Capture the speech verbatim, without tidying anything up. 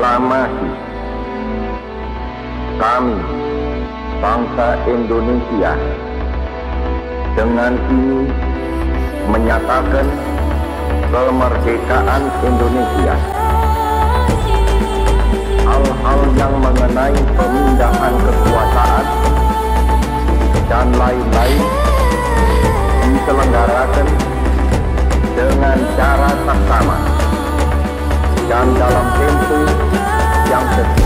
Proklamasi kami, bangsa Indonesia, dengan ini menyatakan kemerdekaan Indonesia. Hal-hal yang mengenai pemindahan kekuasaan dan lain-lain diselenggarakan dengan cara saksama dan dalam tempo yang sesuai